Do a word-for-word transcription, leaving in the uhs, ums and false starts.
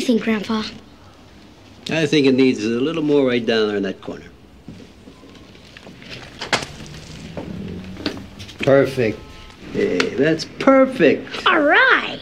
you think, Grandpa? I think it needs a little more right down there in that corner. Perfect. Hey, that's perfect. All right.